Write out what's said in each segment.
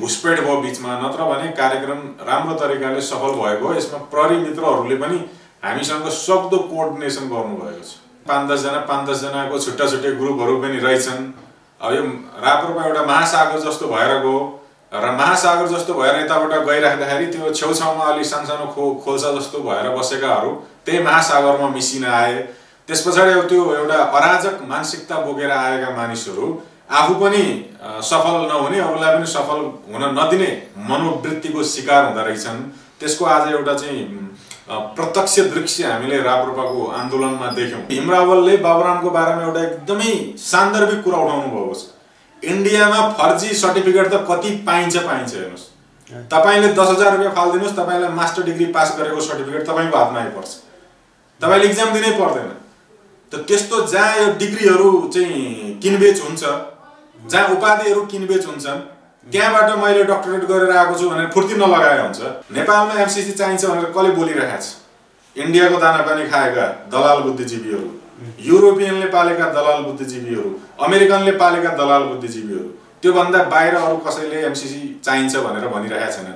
घुसपेट भयो बीचमा, नत्र भने कार्यक्रम राम्रो तरिकाले सफल भएको। यसमा प्रहरी मित्रहरूले पनि हामीसँग सक्दो कोअर्डिनेसन गर्नुभएको छ। 5-10 जना 5-10 जनाको छुट्टा छुट्टै ग्रुपहरू पनि रहेछन्। अब यो राप्रपा एउटा महासागर जस्तो भएर गयो र महासागर जस्तो भएर यताबाट गइराख्दाखेरि त्यो छेउछाउमा अलि सानसानो खोल्सा जस्तो भएर बसेकाहरू त्यही महासागरमा मिसिन आए। त्यसपछाडि त्यो एउटा अराजक मानसिकता बोकेर आएका मानिसहरू आफू पनि सफल नहुने, अरूलाई पनि सफल हुन नदिने मनोवृत्तिको शिकार हुँदा रहेछन्। त्यसको आज एउटा चाहिँ प्रत्यक्ष दृश्य हामीले राप्रपाको आन्दोलनमा देख्यौं। हिमरावलले बाबुरामको बारेमा एउटा एकदमै सान्दर्भिक कुरा उठाउनु भएको छ। इन्डियामा फर्जी सर्टिफिकेट त कति पाइन्छ हेर्नुस्। तपाईले 10,000 रुपैयाँ फाल्दिनुस्, तपाईलाई मास्टर डिग्री पास गरेको सर्टिफिकेट तपाईको हातमा आइपर्छ। तपाईले एक्जाम दिनै पर्दैन। त त्यस्तो जहाँ यो डिग्रीहरू चाहिँ किनबेच हुन्छ, जहाँ उपाधिहरू किनबेच हुन्छन्, त्यहाँबाट मैले डक्टरेट गरेर आएको छु भनेर फुर्ती नलगाए हुन्छ। नेपालमा एमसीसी चाहिन्छ भनेर कसले बोलिरहेको छ? इन्डियाको दानापानी खाएका दलाल बुद्धिजीवीहरू, युरोपियनले पालेका दलाल बुद्धिजीवीहरू, अमेरिकनले पालेका दलाल बुद्धिजीवीहरू। त्यो भन्दा बाहिर अरू कसैले एमसीसी चाहिन्छ भनेर भनिरहेका छैनन्।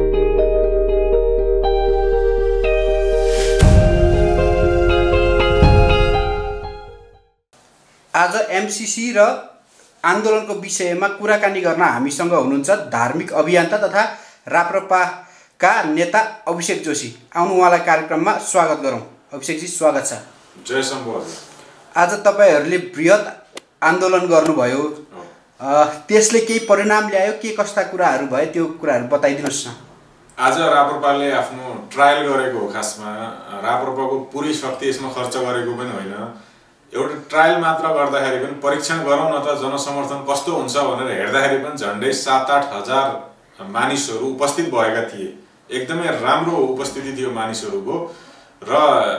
आज एमसीसी र आन्दोलनको विषयमा कुराकानी गर्न हामीसँग हुनुहुन्छ धार्मिक अभियन्ता तथा राप्रपाका नेता अभिषेक जोशी। आउनु उहाँलाई कार्यक्रममा स्वागत गरौँ। अभिषेकजी स्वागत छ। जय शम्भु। आज तपाईहरूले बृहत आन्दोलन गर्नुभयो, त्यसले केही परिणाम ल्यायो? के कस्ता कुराहरू भयो त्यो कुराहरू बताइदिनुहोस् न। आज राप्रपाले आफ्नो ट्रायल गरेको हो। खासमा राप्रपाको पुरै शक्ति यसमा खर्च गरेको पनि होइन। एउटा ट्रायल मात्र गर्दाखेरि पनि परीक्षण गरौँ न त जनसमर्थन कस्तो हुन्छ भनेर हेर्दाखेरि पनि झन्डै 7-8 हजार मानिसहरू उपस्थित भएका थिए। एकदमै राम्रो उपस्थिति थियो मानिसहरूको र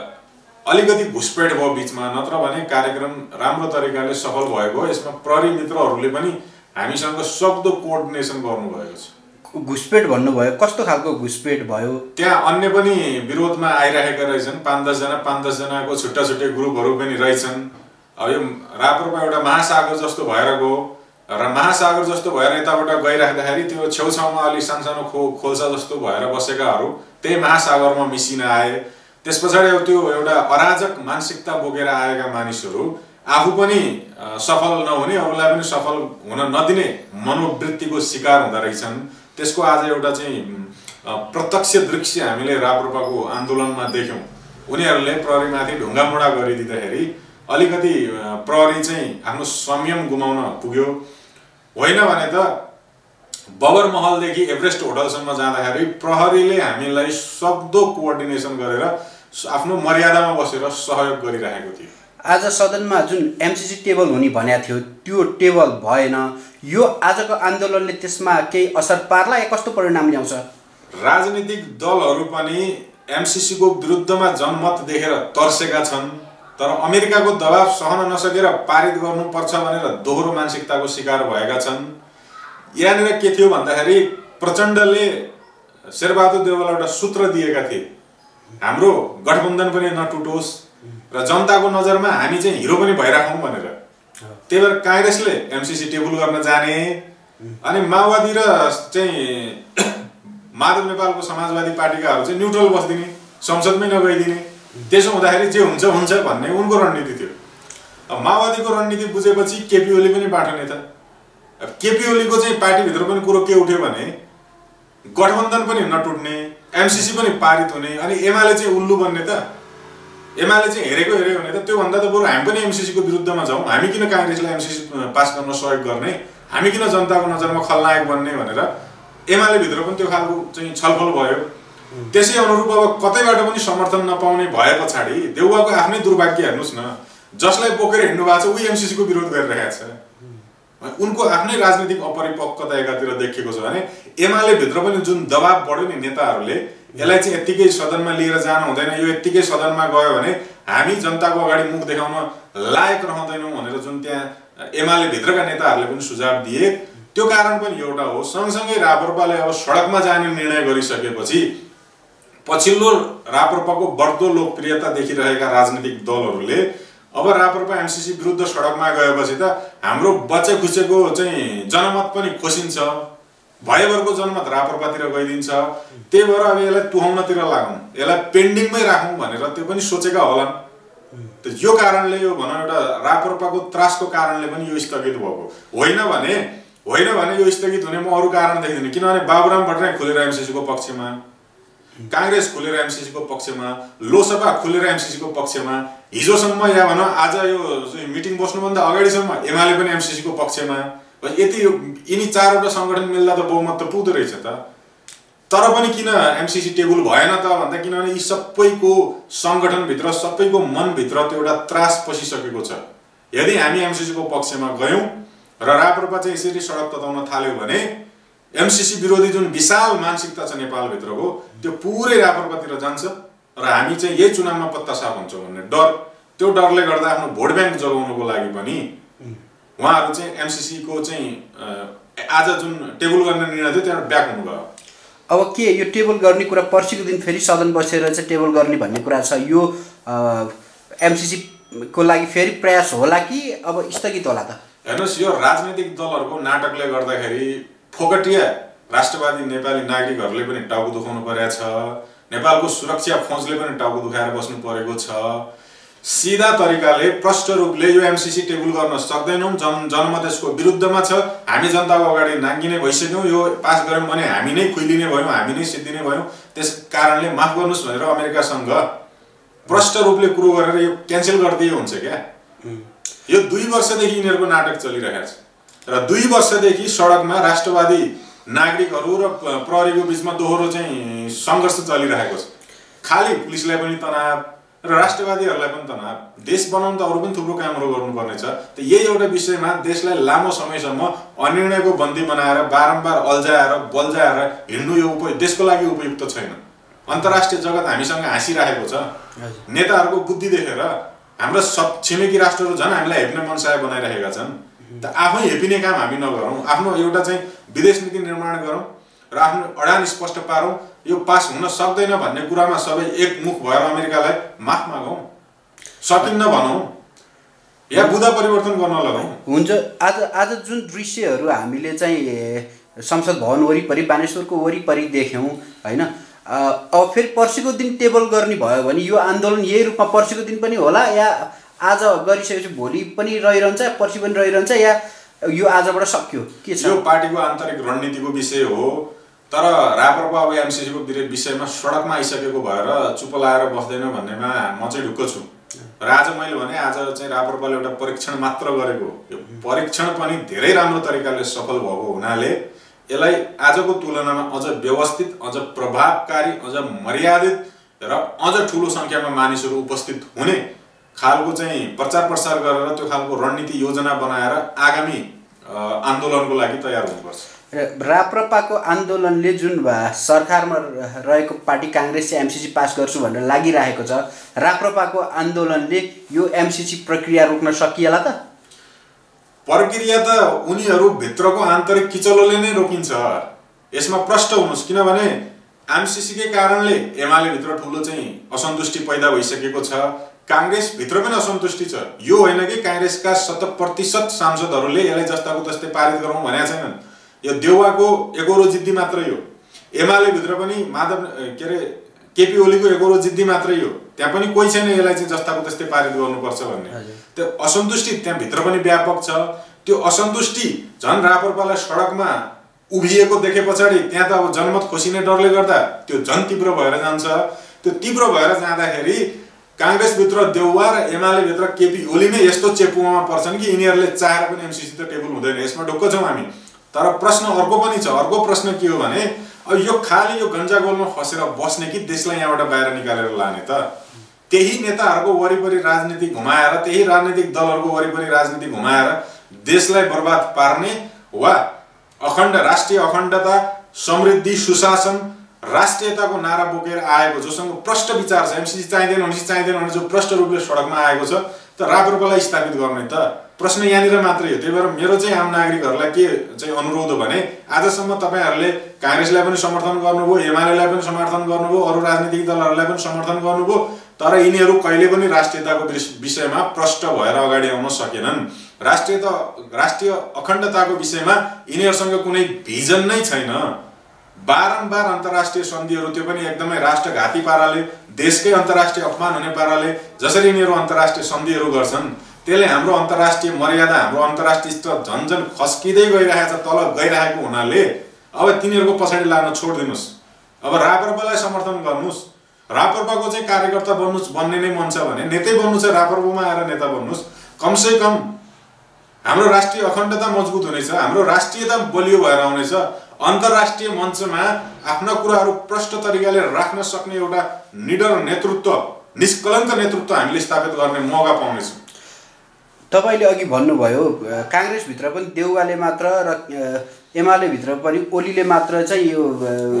अलिकति घुसपेट भयो बीचमा, नत्र भने कार्यक्रम राम्रो तरिकाले सफल भएको। यसमा प्रहरी मित्रहरूले पनि हामीसँग सक्दो कोअर्डिनेसन गर्नुभएको छ। घुसपेट भन्नुभयो, कस्तो खालको घुसपेट भयो? त्यहाँ अन्य पनि विरोधमा आइरहेका रहेछन्। 5-10 जना 5-10 जनाको छुट्टा छुट्टै ग्रुपहरू पनि रहेछन्। अब यो राप्रपा एउटा महासागर जस्तो भएर गयो र महासागर जस्तो भएर यताबाट गइराख्दाखेरि त्यो छेउछाउमा अलि सानसानो खोल्सा जस्तो भएर बसेकाहरू त्यही महासागरमा मिसिन आए। त्यसपछाडि त्यो एउटा अराजक मानसिकता बोकेर आएका मानिसहरू आफू पनि सफल नहुने, अरूलाई पनि सफल हुन नदिने मनोवृत्तिको शिकार हुँदा रहेछन्। त्यसको आज एउटा चाहिँ प्रत्यक्ष दृश्य हामीले राप्रपाको आन्दोलनमा देख्यौं। उनीहरूले प्रहरीमाथि ढुङ्गामुढा गरिदिँदाखेरि अलिकति प्रहरी चाहिँ आफ्नो संयम गुमाउन पुग्यो। होइन भने त बबर महलदेखि एभरेस्ट होटलसम्म जाँदाखेरि प्रहरीले हामीलाई सक्दो कोअर्डिनेसन गरेर आफ्नो मर्यादामा बसेर सहयोग गरिरहेको थियो। आज सदनमा जुन एमसीसी टेबल हुने भनेको थियो त्यो टेबल भएन। यो आजको आन्दोलनले त्यसमा केही असर पार्ला या कस्तो परिणाम ल्याउँछ? राजनीतिक दलहरू पनि एमसीसी को विरुद्धमा जनमत देखेर तर्सेका छन्, तर अमेरिकाको दबाब सहन नसकेर पारित गर्नुपर्छ भनेर दोहोरो मानसिकताको शिकार भएका छन्। यहाँनिर के थियो भन्दाखेरि प्रचण्डले शेरबहादुर देउवालाई एउटा सूत्र दिएका थिए, हाम्रो गठबन्धन पनि नटुटोस् र जनताको नजरमा हामी चाहिँ हिरो पनि भइराखौँ भनेर। त्यही भएर कांग्रेसले एमसीसी टेबल गर्न जाने अनि माओवादी र चाहिँ माधव नेपालको समाजवादी पार्टीकाहरू चाहिँ न्युट्रल बस्दिने, संसदमै नगइदिने। त्यसो हुँदाखेरि जे हुन्छ हुन्छ भन्ने उनको रणनीति थियो। अब माओवादीको रणनीति बुझेपछि केपी ओली पनि बाटो नेता। अब केपी ओलीको चाहिँ पार्टीभित्र पनि कुरो के उठ्यो भने गठबन्धन पनि नटुट्ने, एमसीसी पनि पारित हुने, अनि एमाले चाहिँ उल्लु बन्ने त। एमाले चाहिँ हेरेको भने त त्यो भन्दा त बरु हामी पनि एमसीसी को विरुद्धमा जाउँ, हामी किन कांग्रेसलाई एमसीसी पास गर्न सहयोग गर्ने, हामी किन जनताको नजरमा खलनायक बन्ने भनेर एमाले भित्र पनि त्यो खालको चाहिँ छलफल भयो। त्यसै अनुरूप अब कतैबाट पनि समर्थन नपाउने भए पछाडि देउवाको आफ्नै दुर्भाग्य हेर्नुस् न, जसलाई बोकेर हिँड्नु भएको छ उही एमसीसी को विरोध गरिरहेको छ। उनको आफ्नै राजनीतिक अपरिपक्वता एकातिर देखिएको छ भने एमाले भित्र पनि जुन दबाब बढ्यो नि नेताहरूले, यसलाई चाहिँ यत्तिकै सदनमा लिएर जानु हुँदैन, यो यत्तिकै सदनमा गयो भने हामी जनताको अगाडि मुख देखाउन लायक रहँदैनौँ भनेर जुन त्यहाँ एमाले भित्रका नेताहरूले पनि सुझाव दिए, त्यो कारण पनि एउटा हो। सँगसँगै राप्रपाले अब सडकमा जाने निर्णय गरिसकेपछि पछिल्लो राप्रपाको बढ्दो लोकप्रियता देखिरहेका राजनीतिक दलहरूले अब राप्रपा एमसीसी विरुद्ध सडकमा गएपछि त हाम्रो बच्चे खुचेको चाहिँ जनमत पनि खोसिन्छ, भयभरको जनमत राप्रपातिर गइदिन्छ। त्यही भएर अब यसलाई तुहाउनतिर लागौँ, यसलाई पेन्डिङमै राखौँ भनेर त्यो पनि सोचेका होलान्। त यो कारणले यो भनौँ एउटा राप्रपाको त्रासको कारणले पनि यो स्थगित भएको होइन भने यो स्थगित हुने म अरू कारण देख्दिनँ। किनभने बाबुराम भट्टराई खुलेर एमसीसी को पक्षमा, कांग्रेस खुलेर एमसीसी को पक्षमा, लोकसभा खुलेर एमसीसी को पक्षमा, हिजोसम्म या भनौँ आज यो मिटिङ बस्नुभन्दा अगाडिसम्म एमाले पनि एमसीसी को पक्षमा। यति यिनी चारवटा संगठन मिल्दा त बहुमत त पुग्दो रहेछ त। तर पनि किन एमसीसी टेबल भएन त भन्दा किनभने यी सबैको संगठनभित्र सबैको मनभित्र त्यो एउटा त्रास पसिसकेको छ। यदि हामी एमसीसी को पक्षमा गयौँ र राप्रपा चाहिँ यसरी सडक तताउन थाल्यो भने एमसीसी विरोधी जुन विशाल मानसिकता छ नेपालभित्रको त्यो पुरै राप्रपातिर जान्छ र हामी चाहिँ यही चुनावमा पत्ता साफ हुन्छौँ भन्ने डर, त्यो डरले गर्दा आफ्नो भोट ब्याङ्क जगाउनको लागि पनि उहाँहरू चाहिँ एमसीसी को चाहिँ आज जुन टेबल गर्ने निर्णय थियो त्यहाँ ब्याक हुनुभयो। अब के यो टेबल गर्ने कुरा पर्सिको दिन फेरि सदन बसेर चाहिँ टेबल गर्ने भन्ने कुरा छ, यो एमसीसी को लागि फेरि प्रयास होला कि अब स्थगित होला त? हेर्नुहोस्, यो राजनीतिक दलहरूको नाटकले गर्दाखेरि फोकटिया राष्ट्रवादी नेपाली नागरिकहरूले पनि टाउको दुखाउनु परेको छ, नेपालको सुरक्षा फौजले पनि टाउको दुखाएर बस्नु परेको छ। सीधा तरिकाले प्रष्ट रूपले यो एमसीसी टेबल गर्न सक्दैनौँ, जनमत यसको विरुद्धमा छ, हामी जनताको अगाडि नाङ्गिने भइसक्यौँ, यो पास गऱ्यौँ भने हामी नै खुइलिने भयौँ, हामी नै सिद्धिने भयौँ, त्यस कारणले माफ गर्नुहोस् भनेर अमेरिकासँग प्रष्ट रूपले कुरो गरेर यो क्यान्सल गरिदिए हुन्छ क्या। यो 2 वर्षदेखि यिनीहरूको नाटक चलिरहेको छ र 2 वर्षदेखि सडकमा राष्ट्रवादी नागरिकहरू र प्रहरीको बिचमा दोहोरो चाहिँ सङ्घर्ष चलिरहेको छ। खालि पुलिसलाई पनि तनाव र राष्ट्रवादीहरूलाई पनि तनाव। देश बनाउन त अरू पनि थुप्रो कामहरू गर्नुपर्ने छ। त यही एउटा विषयमा देशलाई लामो समयसम्म अनिर्णयको बन्दी बनाएर बारम्बार अल्झाएर बल्झाएर हिँड्नु यो देशको लागि उपयुक्त छैन। अन्तर्राष्ट्रिय जगत हामीसँग हाँसिरहेको छ। नेताहरूको बुद्धि देखेर हाम्रो सब छिमेकी राष्ट्रहरू झन् हामीलाई हेप्ने मनसाय बनाइरहेका छन्। त आफै हेपिने काम हामी नगरौँ, आफ्नो एउटा चाहिँ विदेश नीति निर्माण गरौँ र आफ्नो अडान स्पष्ट पारौँ। यो पास हुन सक्दैन भन्ने कुरामा सबै एकमुख भएर अमेरिकालाई माफ मागौँ, सकिन्न भनौँ या बुदा परिवर्तन गर्न लगाउँ। हुन्छ। आज जुन दृश्यहरू हामीले चाहिँ संसद भवन वरिपरि बानेश्वरको वरिपरि देख्यौँ होइन, अब फेरि पर्सिको दिन टेबल गर्ने भयो भने यो आन्दोलन यही रूपमा पर्सिको दिन पनि होला या आज गरिसकेपछि भोलि पनि रहिरहन्छ, पर्सि पनि रहिरहन्छ, या यो आजबाट सक्यो के छ? यो पार्टीको आन्तरिक रणनीतिको विषय हो। तर राप्रपा अब एमसीसीको विषयमा सडकमा आइसकेको भएर चुप लाएर बस्दैन भन्नेमा म चाहिँ ढुक्क छु। र आज मैले भने आज चाहिँ राप्रपाले एउटा परीक्षण मात्र गरेको, यो परीक्षण पनि धेरै राम्रो तरिकाले सफल भएको हुनाले यसलाई आजको तुलनामा अझ व्यवस्थित, अझ प्रभावकारी, अझ मर्यादित र अझ ठुलो सङ्ख्यामा मानिसहरू उपस्थित हुने खालको चाहिँ प्रचार प्रसार गरेर त्यो खालको रणनीति योजना बनाएर आगामी आन्दोलनको लागि तयार हुनुपर्छ। राप्रपाको आन्दोलनले जुन सरकारमा रहेको पार्टी काङ्ग्रेस चाहिँ एमसीसी पास गर्छु भनेर लागिरहेको छ, राप्रपाको आन्दोलनले यो एमसीसी प्रक्रिया रोक्न सकिएला त? प्रक्रिया त उनीहरू भित्रको आन्तरिक किचलोले नै रोकिन्छ। यसमा प्रष्ट हुनुहोस्, किनभने एमसीसीकै कारणले एमाले भित्र ठुलो चाहिँ असन्तुष्टि पैदा भइसकेको छ, काङ्ग्रेस भित्र पनि असन्तुष्टि छ। यो होइन कि काङ्ग्रेसका 100% सांसदहरूले यसलाई जस्ताको तस्तै पारित गरौँ भनेका छैनन्। यो देउवाको एकोरो जिद्दी मात्रै हो। एमाले भित्र पनि माधव केपी ओलीको एकोरो जिद्दी मात्रै हो। त्यहाँ पनि कोही छैन यसलाई चाहिँ जस्ताको त्यस्तै पारित गर्नुपर्छ भन्ने। त्यो असन्तुष्टि त्यहाँ भित्र पनि व्यापक छ। त्यो असन्तुष्टि झन् राप्रपालाई सडकमा उभिएको देखे पछाडि त्यहाँ त अब जनमत खोसिने डरले गर्दा त्यो झन् तीव्र भएर जान्छ। त्यो तीव्र भएर जाँदाखेरि काङ्ग्रेसभित्र देउवा र एमालेभित्र केपी ओली नै यस्तो चेपुमा पर्छन् कि यिनीहरूले चाहेर पनि एमसीसी त टेबल हुँदैन। यसमा ढुक्क छौँ हामी। तर प्रश्न अर्को पनि छ। अर्को प्रश्न के हो भने अब यो खाली यो गन्जागोलमा फसेर बस्ने कि देशलाई यहाँबाट बाहिर निकालेर लाने त? त्यही नेताहरूको वरिपरि राजनीति घुमाएर, त्यही राजनीतिक दलहरूको वरिपरि राजनीति घुमाएर देशलाई बर्बाद पार्ने वा अखण्ड राष्ट्रिय अखण्डता, समृद्धि, सुशासन, राष्ट्रियताको नारा बोकेर आएको जोसँग प्रष्ट विचार छ, एमसीसी चाहिँदैन भने जो प्रष्ट रूपले सडकमा आएको छ, त राप्रपालाई स्थापित गर्ने त? प्रश्न यहाँनिर मात्रै हो। त्यही भएर मेरो चाहिँ आम नागरिकहरूलाई के चाहिँ अनुरोध हो भने आजसम्म तपाईँहरूले काङ्ग्रेसलाई पनि समर्थन गर्नुभयो, एमालेलाई पनि समर्थन गर्नुभयो, अरू राजनीतिक दलहरूलाई पनि समर्थन गर्नुभयो, तर यिनीहरू कहिले पनि राष्ट्रियताको विषयमा प्रष्ट भएर अगाडि आउन सकेनन्। राष्ट्रिय अखण्डताको विषयमा यिनीहरूसँग कुनै भिजन नै छैन। बारम्बार अन्तर्राष्ट्रिय सन्धिहरू त्यो पनि एकदमै राष्ट्रघाती पाराले, देशकै अन्तर्राष्ट्रिय अपमान हुने पाराले जसरी यिनीहरू अन्तर्राष्ट्रिय सन्धिहरू गर्छन् त्यसले हाम्रो अन्तर्राष्ट्रिय मर्यादा, हाम्रो अन्तर्राष्ट्रिय स्तर झन्झन खस्किँदै गइरहेको छ, तल गइरहेको हुनाले अब तिनीहरूको पछाडि लाग्न छोडिदिनुहोस्। अब राप्रपालाई समर्थन गर्नुहोस्। राप्रपाको चाहिँ कार्यकर्ता बन्ने नै मन छ भने नेतै बन्नु छ, राप्रपामा आएर नेता बन्नुहोस्। कमसे कम हाम्रो राष्ट्रिय अखण्डता मजबुत हुनेछ, हाम्रो राष्ट्रियता बलियो भएर आउनेछ। अन्तर्राष्ट्रिय मञ्चमा आफ्ना कुराहरू प्रष्ट तरिकाले राख्न सक्ने एउटा निडर नेतृत्व, निष्कलङ्क नेतृत्व हामीले स्थापित गर्ने मौका पाउनेछौँ। तपाईले अघि भन्नुभयो काङ्ग्रेसभित्र पनि देउवाले मात्र र एमाले भित्र पनि ओलीले मात्र चाहिँ यो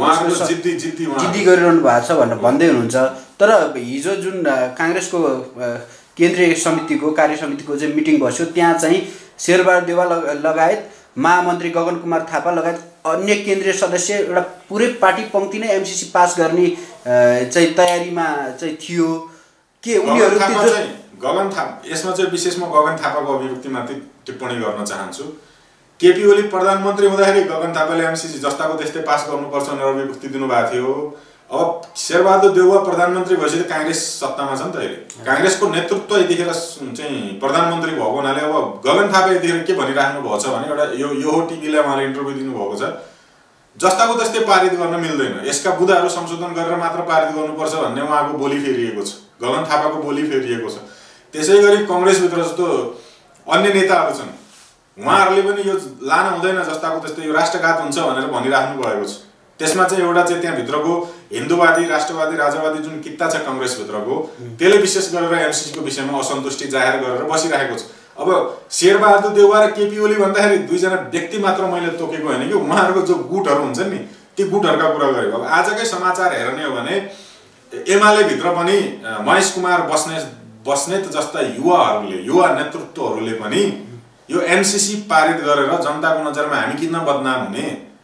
जिद्दी गरिरहनु भएको छ भनेर भन्दै हुनुहुन्छ। तर हिजो जुन काङ्ग्रेसको केन्द्रीय समितिको कार्य समितिको चाहिँ मिटिङ बस्यो त्यहाँ चाहिँ शेरबहादुर देउवा लगायत महामन्त्री गगन कुमार थापा लगायत अन्य केन्द्रीय सदस्य एउटा पुरै पार्टी पङ्क्ति नै एमसीसी पास गर्ने चाहिँ तयारीमा चाहिँ थियो के उनीहरू गगन थापा यसमा चाहिँ विशेष म गगन थापाको अभिव्यक्तिमाथि टिप्पणी गर्न चाहन्छु। केपी ओली प्रधानमन्त्री हुँदाखेरि गगन थापाले एमसीसी जस्ताको त्यस्तै पास गर्नुपर्छ भनेर अभिव्यक्ति दिनुभएको थियो। अब शेरबहादुर देउवा प्रधानमन्त्री भएपछि काङ्ग्रेस सत्तामा छ नि त अहिले। काङ्ग्रेसको नेतृत्व यतिखेर चाहिँ प्रधानमन्त्री भएको हुनाले अब गगन थापा यतिखेर के भनिराख्नु भएको छ भने एउटा यो टिभीलाई उहाँले इन्टरभ्यू दिनुभएको छ, जस्ताको त्यस्तै पारित गर्न मिल्दैन, यसका बुदाहरू संशोधन गरेर मात्र पारित गर्नुपर्छ भन्ने उहाँको बोली फेरिएको छ, गगन थापाको बोली फेरिएको छ। त्यसै गरी कङ्ग्रेसभित्र जस्तो अन्य नेताहरू छन्, उहाँहरूले पनि यो लान हुँदैन जस्ताको त्यस्तै, यो राष्ट्रघात हुन्छ भनेर भनिराख्नु भएको छ। त्यसमा चाहिँ एउटा चाहिँ त्यहाँभित्रको हिन्दूवादी, राष्ट्रवादी, राजावादी जुन कित्ता छ कङ्ग्रेसभित्रको त्यसले विशेष गरेर एमसीसीको विषयमा असन्तुष्टि जाहेर गरेर बसिरहेको छ। अब शेरबहादुर देउवा र केपी ओली भन्दाखेरि दुईजना व्यक्ति मात्र मैले तोकेको होइन कि, उहाँहरूको जो गुटहरू हुन्छन् नि ती गुटहरूका कुरा गरेको। अब आजकै समाचार हेर्ने हो भने एमाले भित्र पनि महेश कुमार बस्नेत जस्ता युवा नेतृत्वहरूले पनि यो एमसीसी पारित गरेर जनताको नजरमा हामी किन बदनाम हुने,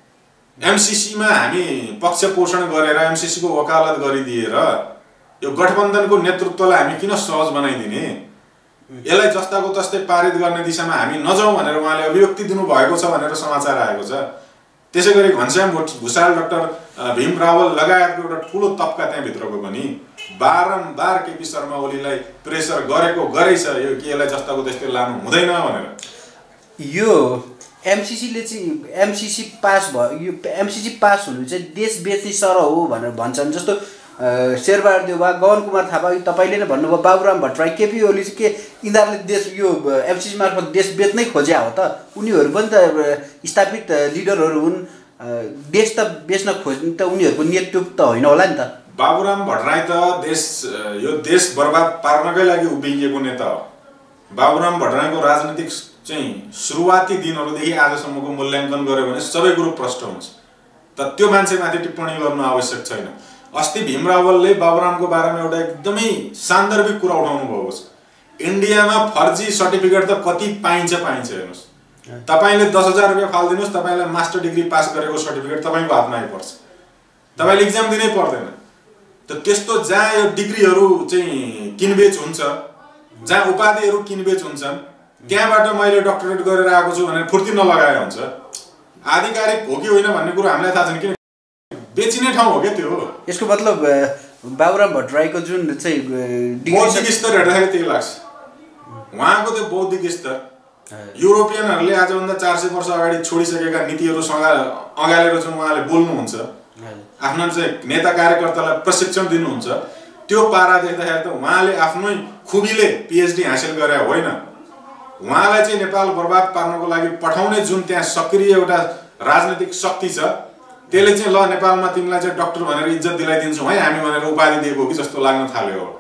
एमसीसीमा हामी पक्ष पोषण गरेर एमसीसीको वकालत गरिदिएर यो गठबन्धनको नेतृत्वलाई हामी किन सहज बनाइदिने, यसलाई जस्ताको तस्तै पारित गर्ने दिशामा हामी नजाउँ भनेर उहाँले अभिव्यक्ति दिनुभएको छ भनेर समाचार आएको छ। त्यसै गरी घनश्याम भुषाल, डाक्टर भीम रावल लगायतको एउटा ठुलो तबका त्यहाँभित्रको पनि बारम्बार केपी शर्मा ओलीलाई प्रेसर गरेकै छ यो कि यसलाई जस्ताको त्यस्तै लानु हुँदैन भनेर। यो एमसीसीले चाहिँ एमसीसी पास भयो, यो एमसीसी पास हुनु चाहिँ देश बेच्ने सरह हो भनेर भन्छन्। जस्तो शेरबहादुर देउवा, गगन कुमार थापा, तपाईँले नै भन्नुभयो, बाबुराम भट्टराई, केपी ओली चाहिँ के यिनीहरूले देश यो एमसीसी मार्फत देश बेच्नै खोज्या हो त? उनीहरू पनि त स्थापित लिडरहरू हुन्, देश त बेच्न खोज्ने त उनीहरूको नेतृत्व त होइन होला नि त। बाबुराम भट्टराई त यो देश बर्बाद पार्नकै लागि उभिएको नेता हो। बाबुराम भट्टराईको राजनीतिक चाहिँ सुरुवाती दिनहरूदेखि आजसम्मको मूल्याङ्कन गर्यो भने सबै कुरो प्रष्ट हुन्छ, त त्यो मान्छेमाथि टिप्पणी गर्नु आवश्यक छैन। अस्ति भीम रावलले बाबुरामको बारेमा एउटा एकदमै सान्दर्भिक कुरा उठाउनु भएको छ। इन्डियामा फर्जी सर्टिफिकेट त कति पाइन्छ हेर्नुहोस्, तपाईँले 10,000 रुपियाँ फालिदिनुहोस्, तपाईँलाई मास्टर डिग्री पास गरेको सर्टिफिकेट तपाईँको हातमा आइपर्छ, तपाईँले इक्जाम दिनै पर्दैन। त त्यस्तो जहाँ यो डिग्रीहरू चाहिँ किनबेच हुन्छ, जहाँ उपाधिहरू किनबेच हुन्छन्, त्यहाँबाट मैले डक्टरेट गरेर आएको छु भनेर फुर्ती नलगाए हुन्छ। आधिकारिक हो कि होइन भन्ने कुरो हामीलाई थाहा छैन, किन बेचिने ठाउँ हो क्या त्यो। यसको मतलब बाबुराम भट्टराईको जुन चाहिँ बौद्धिक स्तर हेर्दाखेरि त्यही लाग्छ, उहाँको त्यो बौद्धिक स्तर युरोपियनहरूले आजभन्दा 400 वर्ष अगाडि छोडिसकेका नीतिहरूसँग अँगालेर जुन उहाँले बोल्नुहुन्छ, आफ्नो चाहिँ नेता कार्यकर्तालाई प्रशिक्षण दिनुहुन्छ, त्यो पारा देख्दाखेरि त उहाँले आफ्नै खुबीले पिएचडी हासिल गरे होइन, उहाँलाई चाहिँ नेपाल बर्बाद पार्नको लागि पठाउने जुन त्यहाँ सक्रिय एउटा राजनीतिक शक्ति छ त्यसले चाहिँ ल नेपालमा तिमीलाई चाहिँ डाक्टर भनेर इज्जत दिलाइदिन्छौँ है हामी भनेर उपाधि दिएको कि जस्तो लाग्न थाल्यो हो।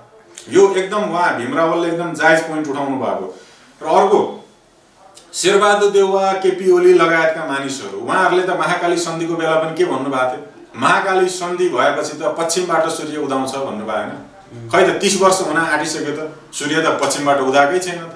यो एकदम उहाँ भीम रावलले एकदम जायज पोइन्ट उठाउनु भएको। र अर्को शेरबहादुर देउवा, केपी ओली लगायतका मानिसहरू उहाँहरूले त महाकाली सन्धिको बेला पनि के भन्नुभएको थियो, महाकाली सन्धि भएपछि त पश्चिमबाट सूर्य उदाउँछ भन्नुभयो होइन। खै त 30 वर्ष हुन आँटिसक्यो त सूर्य त पश्चिमबाट उदाएकै छैन त।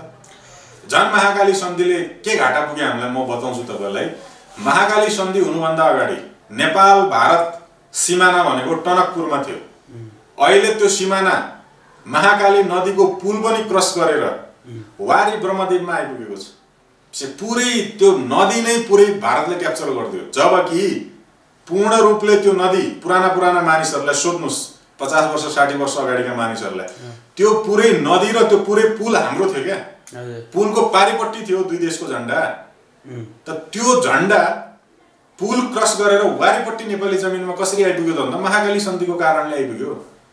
झन् महाकाली सन्धिले के घाटा पुग्यो हामीलाई म बताउँछु तपाईँलाई। महाकाली सन्धि हुनुभन्दा अगाडि नेपाल भारत सिमाना भनेको टनकपुरमा थियो। अहिले त्यो सिमाना महाकाली नदीको पुल पनि क्रस गरेर वारी ब्रह्मदेवमा आइपुगेको छ। पुरै त्यो नदी नै पुरै भारतले क्याप्चर गरिदियो, जबकि पूर्ण रूपले त्यो नदी पुराना मानिसहरूलाई सोध्नुस्, 50 वर्ष 60 वर्ष अगाडिका मानिसहरूलाई, त्यो पुरै नदी र त्यो पुरै पुल हाम्रो थियो क्या। पुलको पारिपट्टि थियो दुई देशको झन्डा, त त्यो झन्डा पुल क्रस गरेर वारिपट्टि नेपाली जमिनमा कसरी आइपुग्यो त भन्दा महाकाली सन्धिको कारणले आइपुग्यो।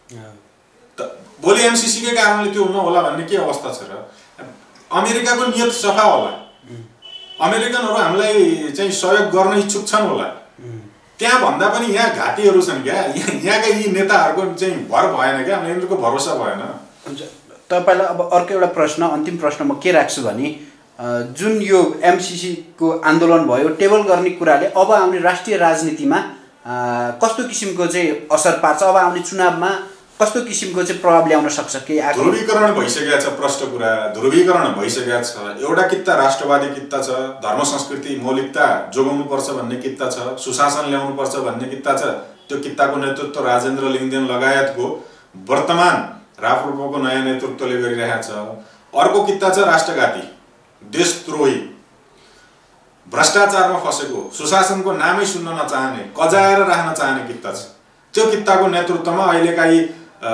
त भोलि एमसीसी कै कारणले त्यो नहोला भन्ने के अवस्था छ र? अमेरिकाको नियत सफा होला, अमेरिकनहरू हामीलाई चाहिँ सहयोग गर्न इच्छुक छन् होला, त्यहाँ भन्दा पनि यहाँ घाटीहरू छन् क्या। यहाँका यी नेताहरूको चाहिँ भर भएन क्या, यिनीहरूको भरोसा भएन। तपाईँलाई अब अर्को एउटा प्रश्न, अन्तिम प्रश्न म के राख्छु भने, जुन यो एमसीसी को आन्दोलन भयो, टेबल गर्ने कुराले अब आउने राष्ट्रिय राजनीतिमा कस्तो किसिमको चाहिँ असर पार्छ? अब आउने चुनावमा कस्तो किसिमको चाहिँ प्रभाव ल्याउन सक्छ? के ध्रुवीकरण भइसकेको छ, प्रष्ट कुरा ध्रुवीकरण भइसकेको छ। एउटा कित्ता राष्ट्रवादी कित्ता छ, धर्म संस्कृति मौलिकता जोगाउनु पर्छ भन्ने कित्ता छ, सुशासन ल्याउनु पर्छ भन्ने कित्ता छ। त्यो कित्ताको नेतृत्व राजेन्द्र लिङ्गदेन लगायतको वर्तमान राप्रपाको नयाँ नेतृत्वले गरिरहेको छ। अर्को कित्ता छ राष्ट्रघाती, देशद्रोही, भ्रष्टाचारमा फसेको, सुशासनको नामै सुन्न नचाहने, कजाएर राख्न चाहने कित्ता छ। त्यो कित्ताको नेतृत्वमा अहिलेका यी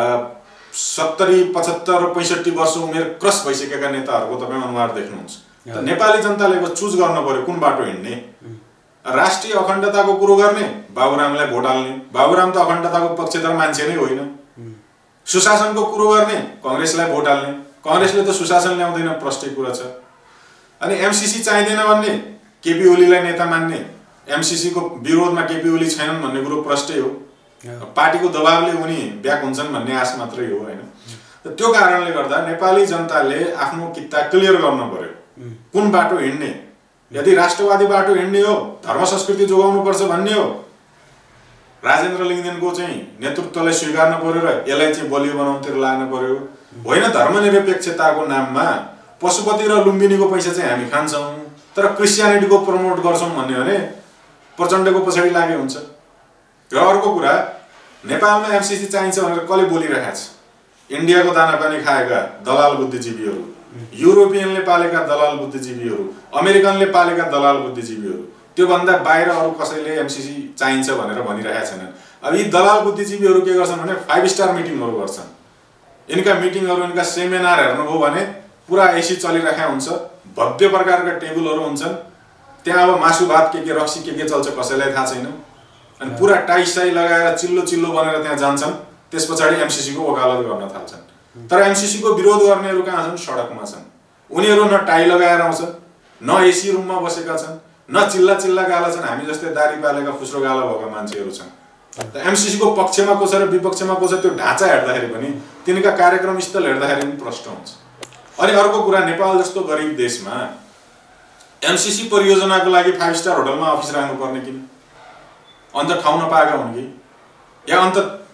70, 75, 65 वर्ष उमेर क्रस भइसकेका नेताहरूको तपाईँ अनुहार देख्नुहुन्छ। त नेपाली जनताले चुज गर्न पर्यो कुन बाटो हिँड्ने। राष्ट्रिय अखण्डताको कुरो गर्ने, बाबुरामलाई भोट हाल्ने, बाबुराम त अखण्डताको पक्षधर मान्छे नै होइन। सुशासनको कुरो गर्ने, कांग्रेसलाई भोट हाल्ने, कांग्रेसले त सुशासन ल्याउँदैन, प्रष्टै कुरा छ। अनि एमसीसी चाहिँदैन भन्ने, केपी ओलीलाई नेता मान्ने, एमसीसी को विरोधमा केपी ओली छैनन् भन्ने कुरो प्रष्टै हो। पार्टीको दबावले उनी ब्याक हुन्छन् भन्ने आश मात्रै हो हैन। त्यो कारणले गर्दा नेपाली जनताले आफ्नो कित्ता क्लियर गर्न पर्यो, कुन बाटो हिँड्ने। यदि राष्ट्रवादी बाटो हिँड्ने हो, धर्म संस्कृति जोगाउनु पर्छ भन्ने हो, राजेन्द्र लिङ्गदेनको चाहिँ नेतृत्वलाई स्वीकार्न पर्यो र यसलाई चाहिँ बलियो बनाउनतिर लाग्न पर्यो। होइन धर्मनिरपेक्षताको नाममा पशुपति र लुम्बिनीको पैसा चाहिँ हामी खान्छौँ तर क्रिस्चियनिटीको प्रमोट गर्छौँ भन्ने भने प्रचण्डको पछाडि लागे हुन्छ। र अर्को कुरा, नेपालमा एमसीसी चाहिन्छ भनेर कसले बोलिरहेको छ? इन्डियाको दानापानी खाएका दलाल बुद्धिजीवीहरू, युरोपियनले पालेका दलाल बुद्धिजीवीहरू, अमेरिकनले पालेका दलाल बुद्धिजीवीहरू, त्योभन्दा बाहिर अरू कसैले एमसीसी चाहिन्छ भनेर भनिरहेका छैनन्। अब यी दलाल बुद्धिजीवीहरू के गर्छन् भने 5 स्टार मिटिङहरू गर्छन्। यिनका मिटिङहरू, यिनका सेमिनार हेर्नुभयो भने पुरा एसी चलिरहेका हुन्छ, भव्य प्रकारका टेबलहरू हुन्छन्, त्यहाँ अब मासु भात के रक्सी के चल्छ कसैलाई थाहा छैन। अनि पुरा टाई साई लगाएर चिल्लो चिल्लो बनेर त्यहाँ जान्छन्, त्यस पछाडि एमसीसी को वकालत गर्न थाल्छन्। तर एमसीसी को विरोध गर्नेहरू कहाँ छन्? सडकमा छन्। उनीहरू न टाई लगाएर आउँछन्, न एसी रुममा बसेका छन्, न चिल्ला गाला छन्, हामी जस्तै दारी पालेका फुस्रो गाला भएका मान्छेहरू छन्। त एमसीसी को पक्षमा को छ र विपक्षमा को छ त्यो ढाँचा हेर्दाखेरि पनि, तिनका कार्यक्रम स्थल हेर्दाखेरि पनि प्रष्ट हुन्छ। अनि अर्को कुरा, नेपाल जस्तो गरिब देशमा एमसीसी परियोजनाको लागि 5 स्टार होटलमा अफिस राख्नुपर्ने किन? अन्त ठाउँ नपाएका हुन् कि? या अन्त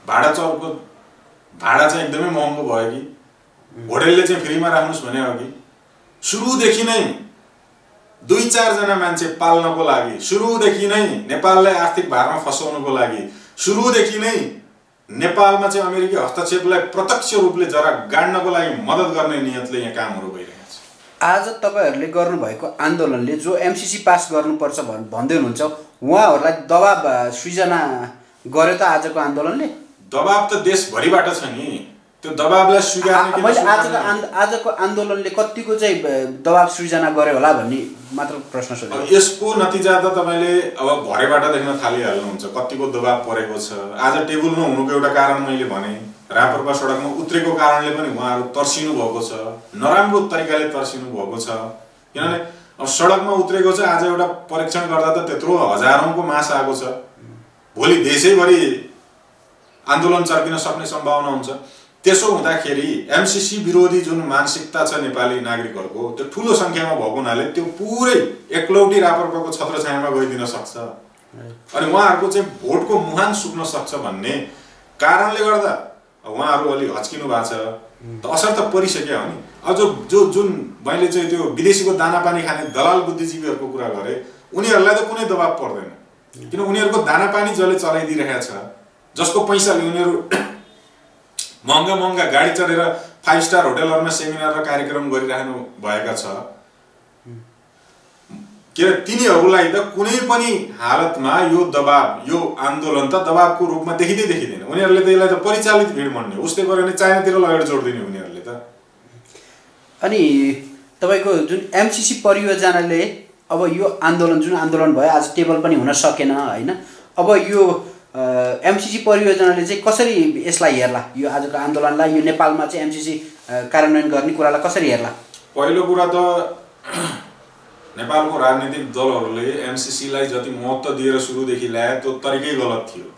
भाडा चाहिँ एकदमै महँगो भयो कि? होटलले चाहिँ फ्रीमा राख्नुस् भने हो कि? सुरुदेखि नै 2-4 जना मान्छे पाल्नको लागि, सुरुदेखि नै नेपाललाई आर्थिक भारमा फसाउनको लागि, सुरुदेखि नै नेपालमा चाहिँ अमेरिकी हस्तक्षेपलाई प्रत्यक्ष रूपले जरा गाड्नको लागि मद्दत गर्ने नियतले यहाँ कामहरू भइरहेको छ। आज तपाईहरुले गर्नुभएको आन्दोलनले जो एमसीसी पास गर्नुपर्छ भन्दै हुनुहुन्छ, उहाँहरूलाई दबाब सृजना गर्यो त आजको आन्दोलनले? दबाब त देशभरिबाट छ नि, त्यो दबाबलाई स्वीकार्ने किन? मैले आजको आन्दोलनले कतिको चाहिँ दबाब सृजना गर्यो होला भन्ने मात्र प्रश्न सोधेँ। यसको नतिजा त तपाईले अब भरेबाट देख्न थालिहाल्नुहुन्छ कतिको दबाब परेको छ। आज टेबल नहुनुको एउटा कारण मैले भने, राप्रपा सडकमा उत्रेको कारणले पनि उहाँहरू तर्सिनु भएको छ, नराम्रो तरिकाले तर्सिनु भएको छ। किनभने अब सडकमा उत्रेको छ, आज एउटा परीक्षण गर्दा त त्यत्रो हजारौंको मास आएको छ, भोलि देशैभरि आन्दोलन चर्किन सक्ने सम्भावना हुन्छ। त्यसो हुँदाखेरि एमसीसी विरोधी जुन मानसिकता छ नेपाली नागरिकहरूको, त्यो ठूलो संख्यामा भएको हुनाले त्यो पुरै एकलौटी राप्रपाको छत्रछायामा गइदिन सक्छ अनि उहाँहरूको चाहिँ भोटको मुहान सुक्न सक्छ भन्ने कारणले गर्दा उहाँहरू अलि हच्किनु भएको छ। त असर त परिसक्यो नि। अब जुन मैले चाहिँ त्यो विदेशीको दानापानी खाने दलाल बुद्धिजीवीहरूको कुरा गरे, उनीहरूलाई त कुनै दबाब पर्दैन, किन उनीहरूको दानापानी जसले चलाइदिइरहेको छ, जसको पैसाले उनीहरू महँगा गाडी चढेर 5 स्टार होटलहरुमा सेमिनार र कार्यक्रम गरिराख्नु भएका छ के तिनीहरुलाई त कुनै पनि हालतमा यो दबाब यो आन्दोलन त दबाबको रूपमा देखिँदैन उनीहरुले त यसलाई त परिचालित भिड भन्ने उस्तै गरे भने चाइनातिर लगेर जोड्दिने उनीहरुले त अनि तपाईको जुन एमसीसी परियोजनाले अब यो आन्दोलन जुन आन्दोलन भयो आज टेबल पनि हुन सकेन हैन अब यो एमसीसी परियोजनाले चाहिँ कसरी यसलाई हेर्ला यो आजको आन्दोलनलाई यो नेपालमा चाहिँ एमसीसी कार्यान्वयन गर्ने कुरालाई कसरी हेर्ला पहिलो कुरा त नेपालको राजनीतिक दलहरुले एमसीसी लाई जति महत्त्व दिएर सुरुदेखि ल्याए त्यो तरिकै गलत थियो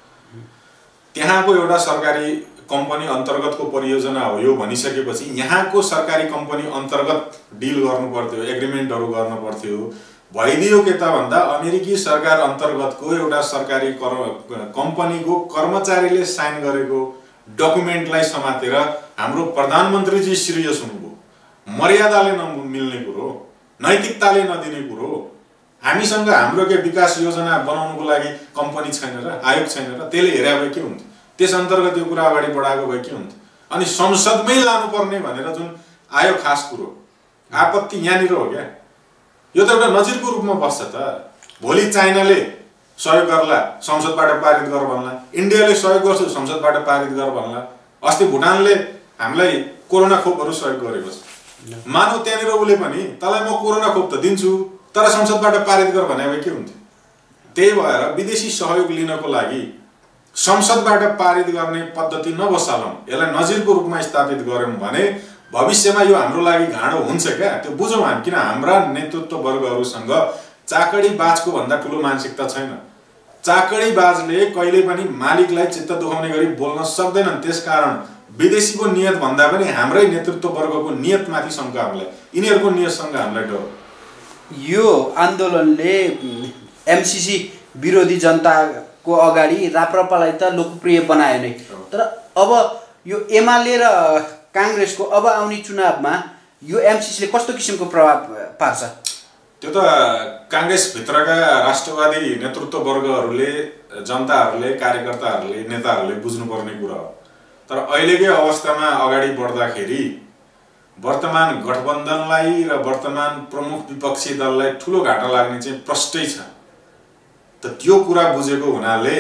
त्यहाँको एउटा सरकारी कम्पनी अन्तर्गतको परियोजना हो यो भनिसकेपछि यहाँको सरकारी कम्पनी अन्तर्गत डिल गर्नु पर्थ्यो एग्रीमेन्टहरु गर्न पर्थ्यो भइदियो के त भन्दा अमेरिकी सरकार अन्तर्गतको एउटा सरकारी कम्पनीको कर्मचारीले साइन गरेको डकुमेन्टलाई समातेर हाम्रो प्रधानमन्त्रीजी सिरियस हुनुभयो मर्यादाले नमिल्ने कुरो नैतिकताले नदिने कुरो हामीसँग हाम्रो के विकास योजना बनाउनको लागि कम्पनी छैन र आयोग छैन र त्यसले हेर्या भए के हुन्थ्यो त्यस अन्तर्गत यो कुरा अगाडि बढाएको भए के हुन्थ्यो अनि संसदमै लानुपर्ने भनेर जुन आयो खास कुरो आपत्ति यहाँनिर हो क्या यो त एउटा नजिरको रूपमा बस्छ त भोलि चाइनाले सहयोग गर्ला संसदबाट पारित गर भन्ला इन्डियाले सहयोग गर्छ संसदबाट पारित गर भन्ला अस्ति भुटानले हामीलाई कोरोना खोपहरु सहयोग गरेको छ मानौ त्यहाँनिर उले पनि तँलाई म कोरोना खोप त दिन्छु तर संसदबाट पारित गर भने के हुन्थ्यो त्यही भएर विदेशी सहयोग लिनको लागि संसदबाट पारित गर्ने पद्धति नबसालौं यसलाई नजिरको रूपमा स्थापित गर्यौं भने भविष्यमा यो हाम्रो लागि घाँडो हुन्छ क्या त्यो बुझौं हामी किन हाम्रा नेतृत्व वर्गहरुसँग चाकडी बाजको भन्दा ठूलो मानसिकता छैन चाकडी बाजले कहिले पनि मालिकलाई चित्त दुखाउने गरी बोल्न सक्दैनन् त्यसकारण विदेशीको नियत भन्दा पनि हाम्रै नेतृत्व वर्गको नियतमाथि शंका हामीलाई यिनीहरुको नियतसँग हामीलाई डर यो आन्दोलनले एमसीसी विरोधी जनताको अगाडि राप्रपालाई त लोकप्रिय बनायो नै तर अब यो एमाले र कांग्रेसको अब आउने चुनावमा यो एमसीसी ले कस्तो किसिमको प्रभाव पार्छ त्यो त कांग्रेस भित्रका राष्ट्रवादी नेतृत्व वर्गहरुले जनताहरुले कार्यकर्ताहरुले नेताहरुले बुझ्नुपर्ने कुरा हो तर अहिलेकै अवस्थामा अगाडि बढ्दाखेरि वर्तमान गठबन्धनलाई र वर्तमान प्रमुख विपक्षी दललाई ठूलो घाटा लाग्ने चाहिँ प्रष्टै छ त त्यो कुरा बुझेको हुनाले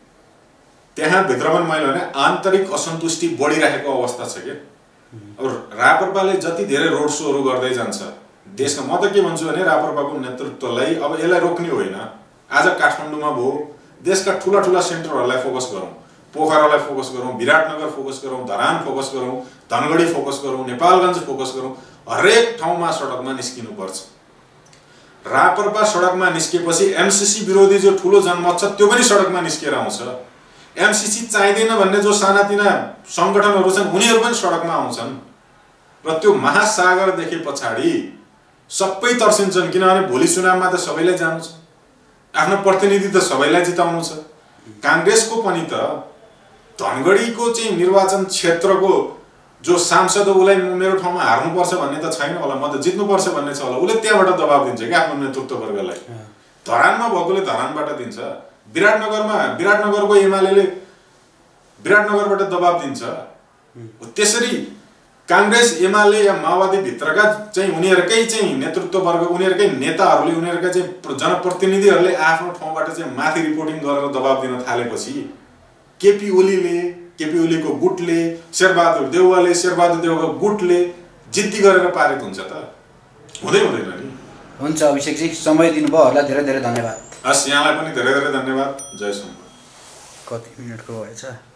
त्यहाँ भित्र पनि मैले भने आन्तरिक असन्तुष्टि बढिरहेको अवस्था छ के अब राप्रपाले जति धेरै रोड शोहरु गर्दै जान्छ देशमा म त के भन्छु भने राप्रपाको नेतृत्वलाई अब यसलाई रोक्ने होइन आज काठमाडौँमा भो देशका ठूला ठूला सेन्टरहरुलाई फोकस गरौं पोखरालाई फोकस गरौं विराटनगर फोकस गरौं धरान फोकस गरौं धनगढी फोकस गरौं नेपालगञ्ज फोकस गरौं हरेक ठाउँमा सडकमा निस्किनु पर्छ राप्रपा सडकमा निस्केपछि एमसीसी विरोधी जो ठूलो जनमत छ त्यो पनि सडकमा निस्केर आउँछ एमसीसी चाहिदैन भन्ने जो सानातिना संगठनहरु छन् उनीहरु पनि सडकमा आउँछन् र त्यो महासागर देखे पछाडी सबै तर्सिन्छन् किनभने भोलि चुनावमा त सबैलाई जानु छ आफ्नो प्रतिनिधि त सबैलाई जिताउनु छ कांग्रेसको पनि त धनगढीको चाहिँ निर्वाचन क्षेत्रको जो सांसद उलाई मेरो ठाउँमा हार्नु पर्छ भन्ने त छैन होला म त जित्नु पर्छ भन्ने छ होला उले त्यहाँबाट दबाब दिन्छ के आफ्नो नेतृत्व वर्गलाई धरानमा भएकोले धरानबाट दिन्छ विराटनगरको एमालेले विराटनगरबाट दबाब दिन्छ त्यसरी कांग्रेस एमाले या माओवादी भित्रका चाहिँ उनीहरुकै चाहिँ नेतृत्व वर्ग उनीहरुकै नेताहरुले उनीहरुका चाहिँ जनप्रतिनिधिहरुले आफ्नो ठाउँबाट चाहिँ माथि रिपोर्टिङ गरेर दबाब दिन थालेपछि केपी ओलीको गुटले शेरबहादुर देउवाको गुटले जिद्दी गरेर पारित हुन्छ त हुँदैन नि हुन्छ अभिषेक जी समय दिनुभयो होला धेरै धेरै धन्यवाद हस् यहाँलाई पनि धेरै धेरै धन्यवाद जय शंकर कति मिनेटको भएछ